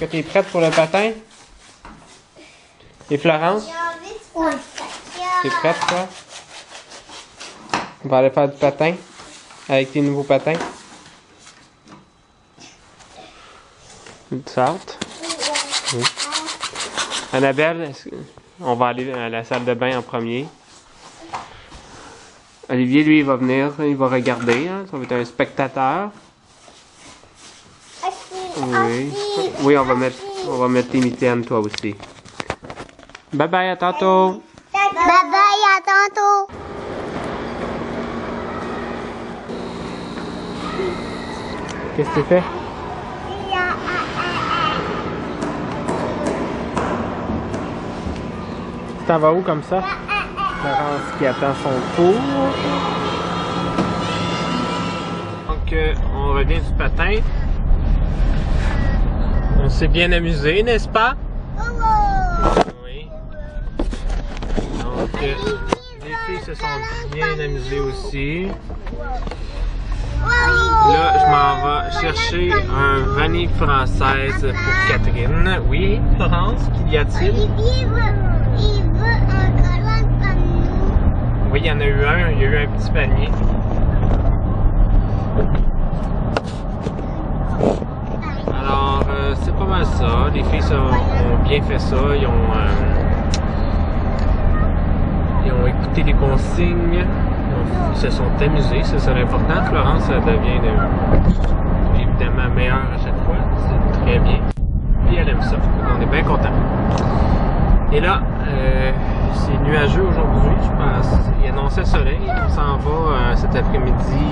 t'es prête pour le patin? Et Florence? Ouais. T'es prête, toi? On va aller faire du patin avec tes nouveaux patins. Tu sautes? Oui. Annabelle, on va aller à la salle de bain en premier. Olivier, lui, il va venir, il va regarder. Hein, ça va être un spectateur. Oui. Oui, on va mettre tes mitaines, toi aussi. Bye bye, à tantôt. Bye bye, à tantôt. Qu'est-ce que tu fais? Tu t'en vas où comme ça? Florence qui attend son tour. Donc, on revient du patin. On s'est bien amusé, n'est-ce pas? Oui. Donc, les filles se sont bien amusées aussi. Là, je m'en vais chercher un vanille française pour Catherine. Oui, Florence, qu'y a-t-il? Olivier il veut un collant comme nous. Oui, il y en a eu un. Il y a eu un petit panier. Alors, c'est pas mal ça. Les filles ont bien fait ça. Ils ont écouté les consignes. Ils se sont amusés. C'est l'important. Florence, ça devient évidemment meilleure à chaque fois. C'est très bien. Puis elle aime ça. On est bien contents. Et là, c'est nuageux aujourd'hui, je pense. Il annonçait le soleil. On s'en va cet après-midi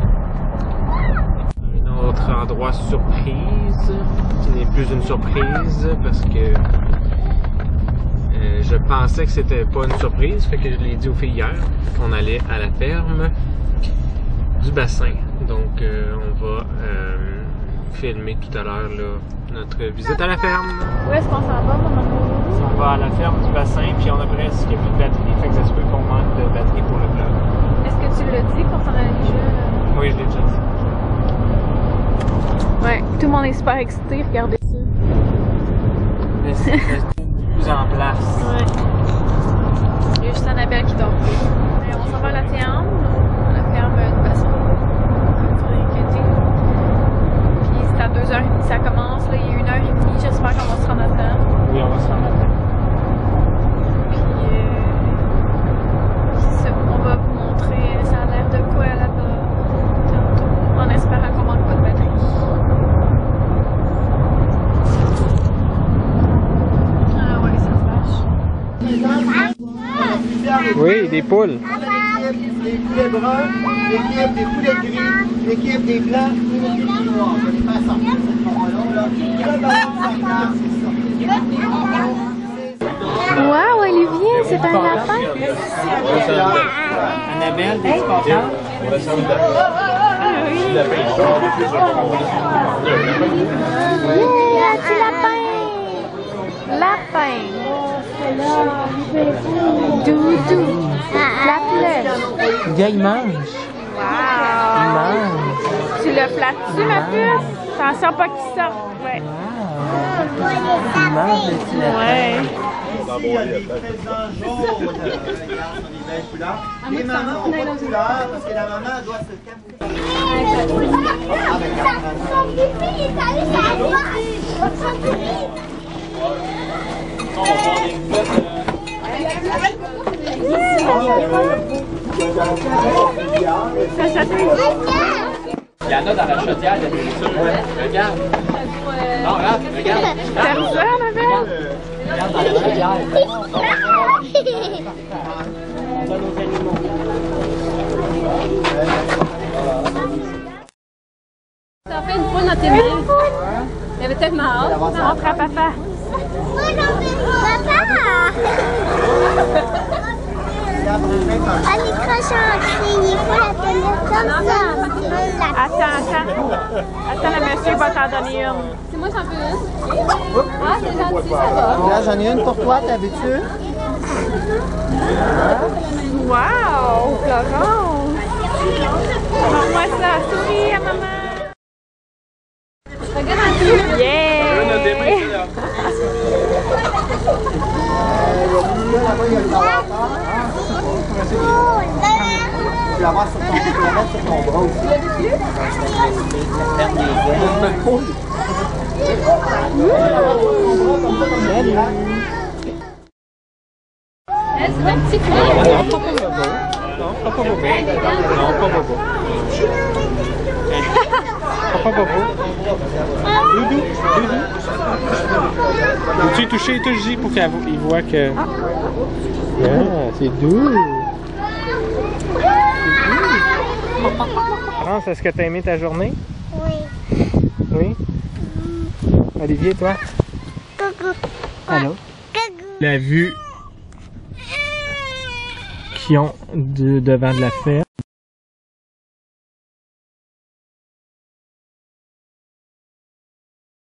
à un autre endroit surprise, qui n'est plus une surprise parce que je pensais que c'était pas une surprise, fait que je l'ai dit aux filles hier qu'on allait à la ferme du bassin. Donc on va filmer tout à l'heure notre visite à la ferme. Où est-ce qu'on s'en va, maman? On va à la ferme du bassin, puis on a presque plus de batterie, fait que ça se peut qu'on manque de batterie pour le vlog. Est-ce que tu l'as dit qu'on s'en allait jouer? Oui, je l'ai déjà dit. Ouais, tout le monde est super excité, regardez ça. Mais c'est plus en place. Ouais. Il y a juste Annabelle qui dort. Et on s'en va à la ferme du bassin. Puis c'est à 2h30 ça commence, là, il est 1h30, j'espère qu'on va se rendre à temps. Oui, on va se rendre à temps. Puis on va vous montrer, ça a l'air de quoi là-bas tantôt, en espérant qu'on manque pas de batterie. Ah ouais, ça se vache. Oui, des poules. Des poulets bruns, l'équipe des poulets gris, l'équipe des blancs et l'équipe des noirs. Je vais les faire sortir cette forme-là. Wow, Olivier, c'est un lapin. Annabelle, t'es contente? Yeah, petit lapin. Lapin. Doudou. La flèche. Le gars, il mange. Wow. Il mange. Tu le flattes-tu, ma puce? Attention pas qu'il sorte. Ouais. Il mange le petit lapin. Ouais. Ici, il y a des présents jaunes. Regarde, sur les belles couleurs. Les mamans ont pas de couleur parce que la maman doit se camoufler. Son pipi est allé sur la droite. Son pipi. Il y en a dans la chaudière de nourriture. Regarde. Non, regarde. T'aimes ça, Annabelle? Regarde dans la chaudière. On donne aux animaux. Ça fait une poule dans tes mains. Il avait tellement hâte. Montre à papa. Papa! On est crochant, il faut la tenir comme ça. Attends, le monsieur va t'en donner une. C'est moi, j'en veux une. Ah, c'est gentil, ça va. Là, j'en ai une pour toi, t'as vu-tu? Wow, Florence. Montre-moi ça, souris à maman. Regarde un peu. Yeah! il y a le balanceur. Tu peux l'avoir sur ton, tu peux la mettre sur ton bras aussi. Ferme les C'est un petit filet. Non, pas bobo. Non, pas bobo. Pas bobo. Doudou, doudou. Veux-tu toucher, touche-y pour qu'il voit que... Ah, c'est doux. France, est-ce que tu as aimé ta journée? Oui. Oui? Olivier, toi? Coucou. Allô? Coucou. La vue qu'ils ont devant de la ferme.